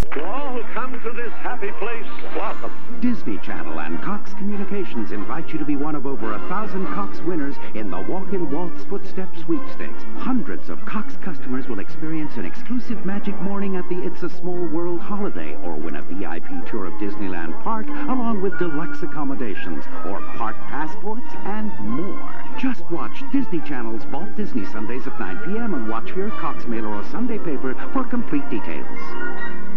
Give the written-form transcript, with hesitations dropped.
To all who come to this happy place, welcome. Disney Channel and Cox Communications invite you to be one of over 1,000 Cox winners in the Walk-in Walts Footsteps Sweepstakes. Hundreds of Cox customers will experience an exclusive magic morning at the It's a Small World holiday, or win a VIP tour of Disneyland Park, along with deluxe accommodations, or park passports, and more. Just watch Disney Channel's Vault Disney Sundays at 9 p.m. and watch for your Cox Mail or Sunday paper for complete details.